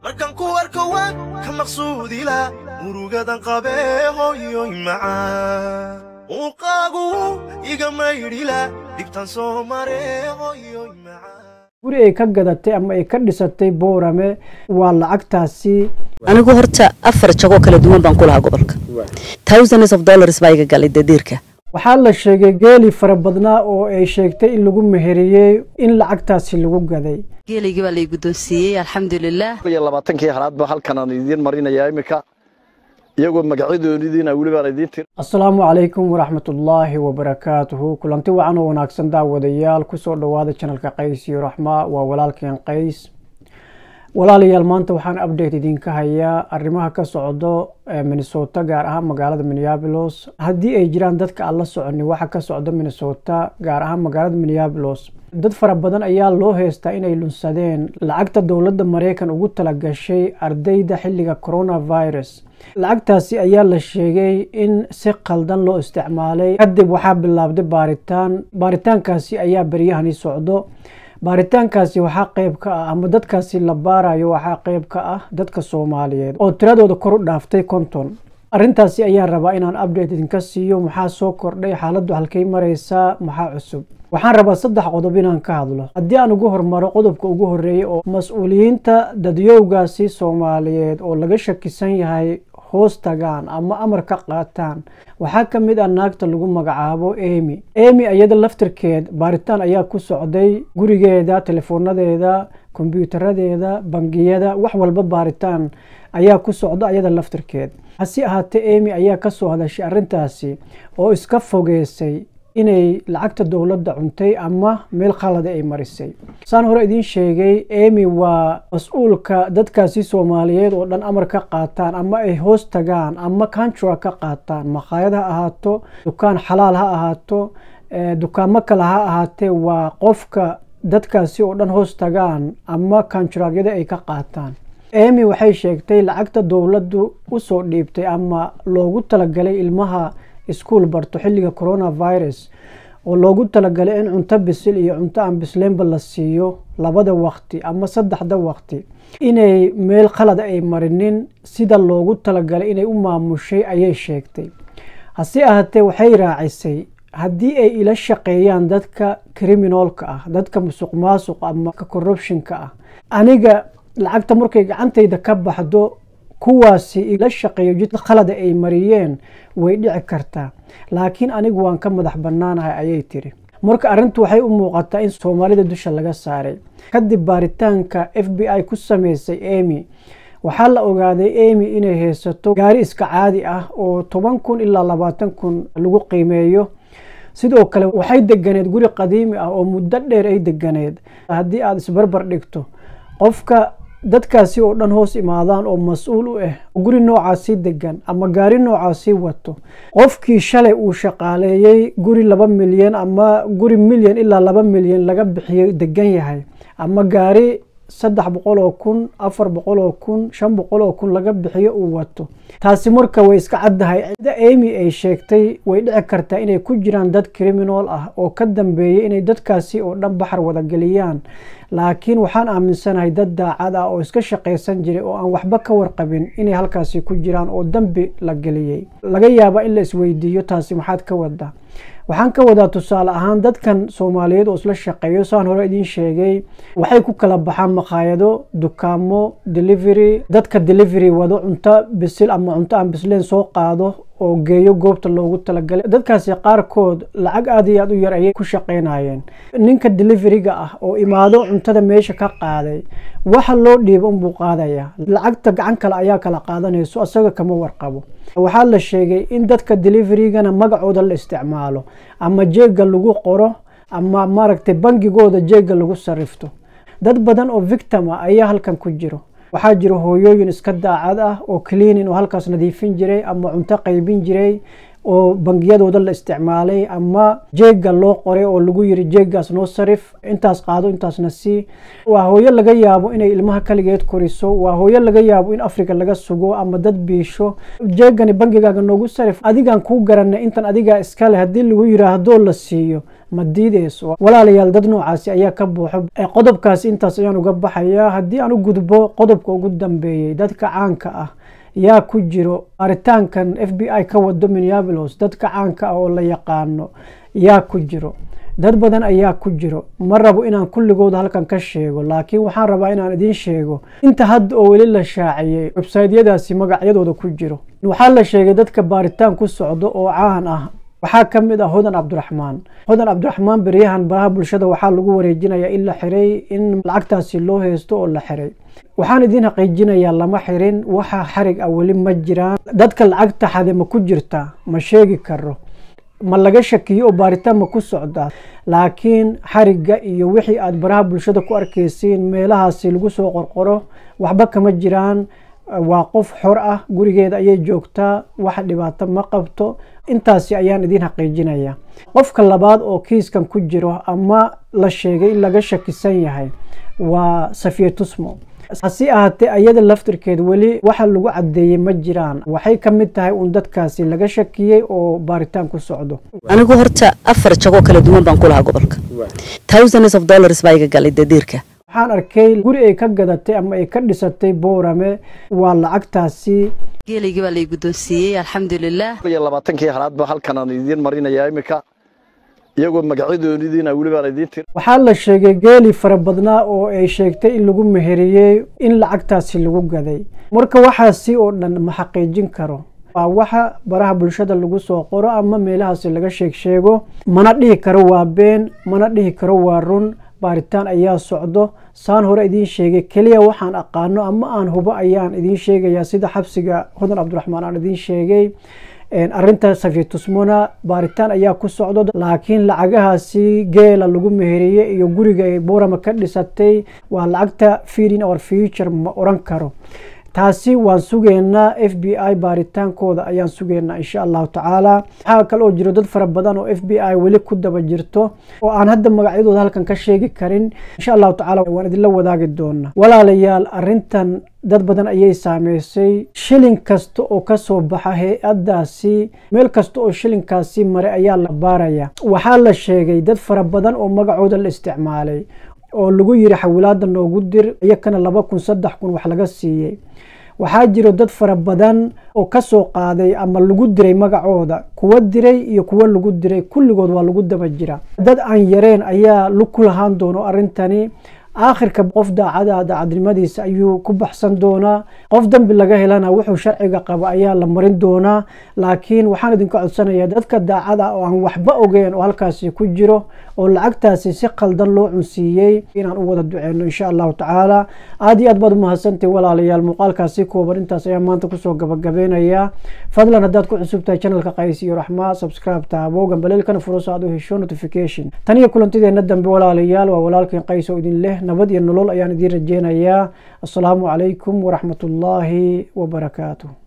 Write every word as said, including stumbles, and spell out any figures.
markan ku arko waan ka maqsuudi la murugadan qabee hooyoy macaan muuqaagu iga maydhila dhibtan soo maree hooyoy macaan guri ay ka gadatay ama ay ka dhisatay Boorame waa lacagtaasi anigu horta afar jago kala duwan baan ku lahaa gobolka thousands of dollars baa iga galay dedirka waxaa la sheegay geeli fara badnaa oo ay sheegtay in lagu meheriyay in lacagtaasi lagu gaday geeligi baa la guddoonsiiyay alxamdulillah labaatankii halaad ba halkan aan idin marinayaa imika iyagoo magacadoonidiina wali baan idin tir assalaamu calaykum waraxmatullaahi wabarakaatuhu kulanti wacan oo wanaagsan daawadayaal ku soo dhawaada channelka Qays iyo Raxma waa walaalkeen Qays walaalayaal maanta waxaan update idinka hayaa arrimaha ka socdo Minnesota gaar ahaan magaalada Minneapolis haddii ay jiraan dadka aan la soconin waxa ka socdo Minnesota gaar ahaan magaalada Minneapolis dad fara badan ayaa loo heystaa inay lunsadeen lacagta dawladda Mareykan ugu talagashay ardayda xilliga coronavirus lacagtaasi ayaa la sheegay in si qaldan loo isticmaalay kadib waxaa bilaabday baaritaan baaritaankaasi ayaa bariyahani socdo baaritaankaasi waxaa qayb ka ah ama dadkaasi la baarayo waxaa qayb ka ah dadka Soomaaliyeed oo tiradooda kor u dhaaftay konton arrintaasi ayaa rabaa inaan update idinka siiyo maxaa soo kordhay xaaladdu halkay maraysaa maxaa cusub waxaan rabaa saddex qodob inaan ka hadlo haddii aan ugu hormaro qodobka ugu horeeyay oo mas'uuliyiinta dadyowgaasi Soomaaliyeed oo laga shakisan yahay hoos tagaan ama amar ka qaataan waxaa ka mid ah naagta lagu magacaabo Amy Amy ayada laftirkeed baaritaan ayaa ku socday gurigeeda telefoonadeeda kombiyuutaradeeda bangiyada wax walba baaritaan ayaa ku socda ayada laftirkeed hasi ahaatee Amy ayaa ka soo hadashay arrintaasi oo iska fogeysay inay lacagta dawladda cuntay ama meel khalad ay marisay saan hore idin sheegay Amy waa mas'uulka dadkaasi Soomaaliyeed oo dhan amar ka qaataan ama ay hoos tagaan ama contract ka qaataan maqaayad ha ahaato dukaan xalaal ha ahaato dukaamo kale ha ahaatee waa qofka dadkaasi oo dhan hoos tagaan ama contractyada ay ka qaataan Amy waxay sheegtay lacagta dawladdu u soo dhiibtay ama loogu talagalay ilmaha iskuul barto xilliga coronavirus oo loogu talagalay in cunto bisil iyo cunto aan bisleenba la siiyo labada waqti ama saddexda waqti inay meel khalad ay marinin sida loogu talagalay inay u maamushay ayay sheegtay hasi ahaatee waxay raacisay haddii ay ila shaqeeyaan dadka criminalka ah dadka musuqmaasuq ama corruptionka ah aniga lacagta markay gacantayda ka baxdo kuwaasi ila shaqeeyo jid khalad ay mariyeen way dhici kartaa laakiin anigu waan ka madax bannaanahay ayay tiri marka arrintu waxay u muuqataa in Soomaalida dusha laga saaray kadib baaritaanka F B I ku sameysay Amy waxaa la ogaaday Amy inay haysato gaari iska caadi ah oo toban kun ilaa labaatan kun lagu qiimeeyo sidoo kale waxay deganeed guri qadiimi ah oo muddo dheer ay deganeed haddii aad isbarbar dhigto qofka dadkaasi oo dhan hoos imaadaan oo mas'uul u ah guri noocaasi degan ama gaari noocaasi wato qofkii shalay uu shaqaaleeyay guri laba milyan ama guri milyan ilaa laba milyan laga bixiyay degan yahay ama gaari saddex boqol oo kun afar boqol oo kun shan boqol oo kun laga bixiyo uu wato taasi marka way iska caddahay cida Amy ay sheegtay way dhici kartaa inay ku jiraan dad criminal ah oo ka dambeeyay inay dadkaasi oo dhan baxar wada galiyaan laakiin waxaan aaminsanahay dad daacad ah oo iska shaqeysan jiray oo aan waxba ka warqabin inay halkaasi ku jiraan oo dambi la galiyay laga yaabo in la isweydiiyo taasi maxaad ka wadaa waxaan ka wadaa tusaale ahaan dadkan Soomaaliyeed oo isla shaqeeyo saan hore idin sheegay waxay ku kala baxaan maqaayado dukaamo delivery dadka delivery wado cunto bisil ama cunto aan bisleen soo qaado oo geeyo goobta loogu talagalay dadkaasi qaarkood lacag aad iyo aad u yar ayay ku shaqeynayeen ninka deliveryga ah oo imaado cuntada meesha ka qaaday waxa loo dhiibo un buu qaadaya lacagta gacan kale ayaa kala qaadanayso asaga kama warqabo waxaa la sheegay in dadka deliverygana magacooda la isticmaalo ama jeega lagu qoro ama maaragtay bangigooda jeega lagu sarifto dad badan oo victim ah ayaa halkan ku jiro waxaa jira hooyooyin iska daacad ah oo cleaning oo halkaas nadiifin jiray ama cunto qaybin jiray oo bangiyadooda la isticmaalay ama jeega loo qoray oo lagu yiri jeegaas noo sarif intaas qaado intaasna sii. waa hooyo laga yaabo inay ilmaha kaligeed koriso, waa hooyo laga yaabo in Afrika laga sugo ama dad biisho jeegani bangigaaga noogu sarif adigaan kuu garanay intan adigaa iska leh haddii lagu yiraahdo la siiyo ma diideyso. walaalayaal dad noocaasi ayaa ka buuxo. qodobkaasi intaas ayaan uga baxayaa. haddii aan u gudbo qodobka ugu dambeeyay, dadka caanka ah yaa ku jiro aritaankan F B I ka wado Minneapolis, dadka caanka ah oo la yaqaano yaa ku jiro, dad badan ayaa ku jiro. ma rabo inaan kulligood halkan ka sheego, laakiin waxaan rabaa inaan idiin sheego inta hadda oo weli la shaaciyay website-yadaasi magacyadooda ku jiro. waxaa la sheegay dadka baaritaan ku socdo oo caan ah waxaa ka mid ah Hodan Cabdiraxmaan. Hodan Cabdiraxmaan beriyahan baraha bulshada waxaa lagu wareejinayaa in la xiray, in lacagtaasi loo haysto oo la xiray. waxaan idiin xaqiijinayaa lama xirin, waxa xarig ah weli ma jiraan. dadka lacagta xade ma ku jirta ma sheegi karo, ma laga shakiyo oo baaritaan ma ku socdaa, laakiin xariga iyo wixii aad baraha bulshada ku arkaysiin meelahaasi lagu soo qorqoro waxba kama jiraan. waa qof xor ah, gurigeeda ayay joogtaa, wax dhibaato ma qabto. intaasi ayaan idiin xaqiijinayaa. qofka labaad oo kiiskan ku jiro ama la sheegay in laga shakisan yahay waa Safiya Tusmo. hasi ahaatee ayada laftirkeed weli waxa lagu cadeeyay ma jiraan. waxay ka mid tahay un dadkaasi laga shakiyay oo baaritaan ku socdo. anigu horta afar jago kala duwan baan ku lahaa gobolka thousands of dollars baa iga galay dadiirka. waxaan arkay guri ay ka gadatay ama ay ka dhisatay Boorame, waa lacagtaasi geeligii baa lay guddoonsiiyey alxamdulillaah. labaatankii halaad baa halkan aan idiin marinayaa imika iyagoo magacyadoodiina weli baan idiin tir. waxaa la sheegay geeli fara badnaa oo ay sheegtay in lagu meheriyey in lacagtaasi lagu gaday. marka waxaasi oo dhan ma xaqiijin karo, waa waxa baraha bulshada lagu soo qoro ama meelahaasi laga sheeg sheego. mana dhihi karo waa been, mana dhihi karo waa run. baaritaan ayaa socdo. saan hore idiin sheegay kaliya waxaan aqaano ama aan hubo ayaan idiin sheegayaa, sida xabsiga Hodan Cabdiraxmaan aan idiin sheegay. arinta Safiya Tusmona baaritaan ayaa ku socdo, laakiin lacagahaasi geela lagu meheriyey iyo guriga ay Boorama ka dhisatay waa lacagta feeding our future ma oran karo. taasi waan sugeynaa. F B I baaritaankooda ayaan sugeynaa insha allahu tacaala. waxaa kale oo jiro dad fara badan oo F B I weli ku daba jirto oo aan hadda magacyadooda halkan ka sheegi karin. insha allahu tacaala waan idinla wadaagi doonaa. walaalayaal arintan dad badan ayay saameysay. shilin kasta oo ka soo baxa hay-adaasi, meel kasta oo shilinkaasi maray ayaa la baaraya. waxaa la sheegay dad fara badan oo magacooda la isticmaalay oo lagu yiri xawilaada noogu dir, iyakana laba kun saddex kun wax laga siiyey. waxaa jiro dad fara badan oo ka soo qaaday ama lagu diray magacooda, kuwa diray iyo kuwa lagu diray kulligood waa lagu daba jira. dad aan yareen ayaa lug ku lahaan doono arrintani. aakhirka qof daacada daacadnimadiisa ayuu ku baxsan doonaa. qof dambi laga helana wuxuu sharciga qaba ayaa la marin doonaa. laakiin waxaan idinka codsanayaa dadka daacada oo aan waxba ogeyn oo halkaasi ku jiro oo lacagtaasi si qaldan loo cunsiiyey inaan u wada duceyno insha allahu tacaala. aad iyo aad baad umahadsantahay walaalayaal. muuqaalkaasi kooban intaas ayaa maanta kusoo gabagabeynayaa. fadlan haddaad ku cusub tahay channelka Qays iyo Raxma, subscribe taabo gambaleelkana furo si aad u hesho notification. tan iyo kulantideena dambe walaalayaal, waa walaalkeen Qays oo idin leh nabad iyo nolol ayaan idiin rajeynayaa. assalaamu calaykum waraxmatullaahi wabarakaatuh.